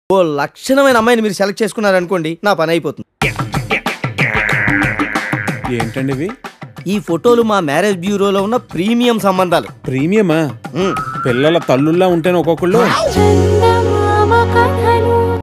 ఓ లక్షణమైన అమ్మాయిని మీరు సెలెక్ట్ చేసుకున్నారనుకోండి, నా పని అయిపోతుంది. ఏంటండి ఇవి? ఈ ఫోటోలు మా మ్యారేజ్ బ్యూరోలో ఉన్న ప్రీమియం సంబంధాలు. ప్రీమియమా? పిల్లల తల్లుల్లా ఉంటేనే ఒక్కొక్కళ్ళు